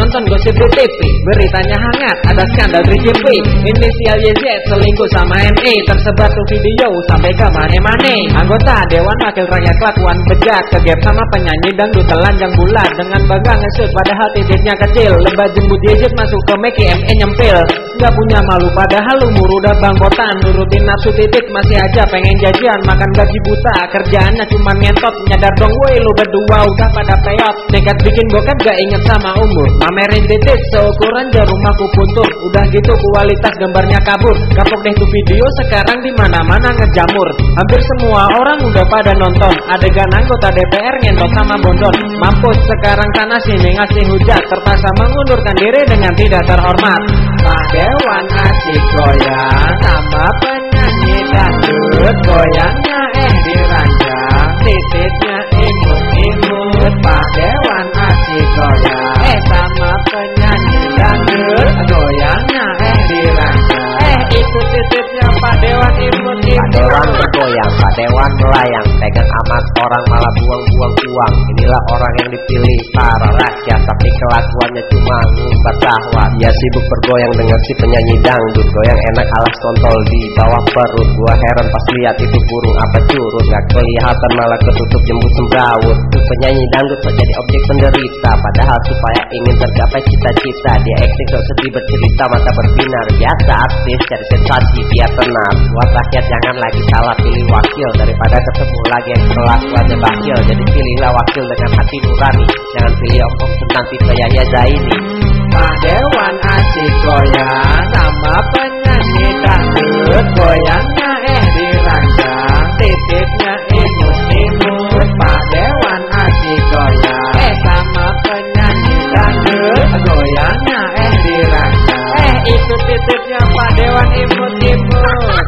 nonton gosip di TV, beritanya hangat, ada skandal 3GP. Inisial YZ selingkuh sama NE, tersebar tuh video sampai ke mane-mane. Anggota Dewan Wakil Rakyat kelakuan bejat, kegep sama penyanyi dangdut telanjang bulat. Dengan bangga ngesut padahal titiknya kecil, lebah jembut YZ masuk ke Meki ME nyempil. Gak punya malu padahal umur udah bangkotan, nurutin nafsu titik masih aja pengen jajan. Makan gaji buta, kerjaannya cuman ngentot. Nyadar dong woi lu berdua udah pada peyot. Nekat bikin bokep gak inget sama umur, mamerin titik seukuran jarum aku puntur. Udah gitu kualitas gambarnya kabur. Kapok deh tuh video sekarang di mana-mana ngejamur. Hampir semua orang udah pada nonton adegan anggota DPR ngentot sama bondon. Mampus sekarang sana sini ngasih hujat, terpaksa mengundurkan diri dengan tidak terhormat. Pak Dewan asik goyang sama penyanyi dangdut, goyangnya diranjang, titiknya imut-imut. Pak Dewan asik goyang sama penyanyi dangdut, goyangnya diranjang, itu titiknya Pak Dewan imut-imut. Pak Dewan bergoyang, Pak Dewan melayang, pegang amat orang malah buang-buang uang. Inilah orang yang dipilih para rakyat, tapi kelakuannya cuma ngumpat syahwat. Dia sibuk bergoyang dengan si penyanyi dangdut, goyang enak alas kontol di bawah perut. Gua heran pas lihat itu burung apa curut, gak kelihatan malah ketutup jembut sembrawut. Tuh penyanyi dangdut menjadi objek penderita, padahal supaya ingin tergapai cita-cita. Dia acting sok sedih bercerita mata berbinar, biasa artis cari sensasi biar tenang. Buat rakyat jangan lagi salah pilih wakil, daripada ketemu lagi yang kelakuannya bakil. Jadi pilihlah wakil dengan hati nurani, jangan pilih om tentang tipe Yahya Zaini. Pak Dewan asik goyang sama penyanyi dangdut, goyangnya diranjang, titiknya imut-imut. Pak Dewan asik goyang sama penyanyi dangdut, goyangnya diranjang, itu titiknya Pak Dewan imut-imut.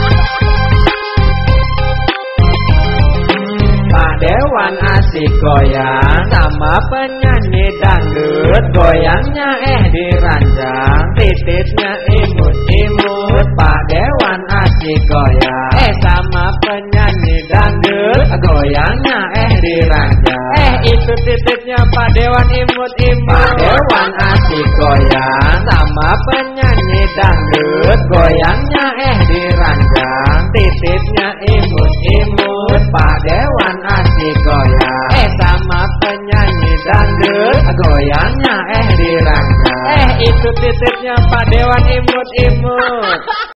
Pak Dewan asik goyang sama penyanyi dangdut, goyangnya diranjang, titiknya imut-imut. Pak Dewan asik goyang sama penyanyi dangdut, goyangnya diranjang, itu titiknya Pak Dewan imut-imut. Pak Dewan asik goyang sama penyanyi dangdut, goyangnya diranjang, titiknya imut-imut. Pak Dewan asik goyang sama penyanyi dangdut, goyangnya diranjang, itu titiknya Pak Dewan imut-imut.